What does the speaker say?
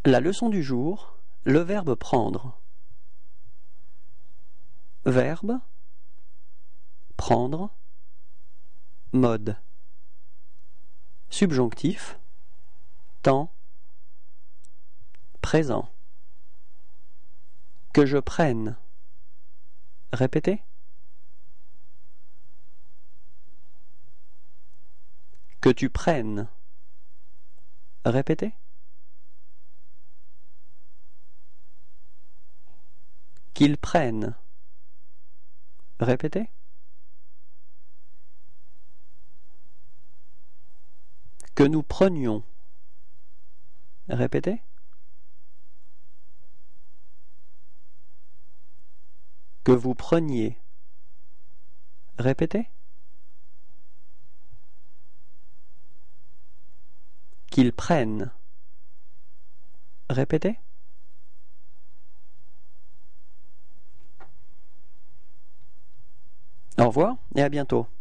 La leçon du jour, le verbe prendre. Verbe, prendre, mode. Subjonctif, temps, présent. Que je prenne. Répétez. Que tu prennes. Répétez. Qu'ils prennent. Répétez. Que nous prenions. Répétez. Que vous preniez. Répétez. Qu'ils prennent. Répétez. Au revoir et à bientôt.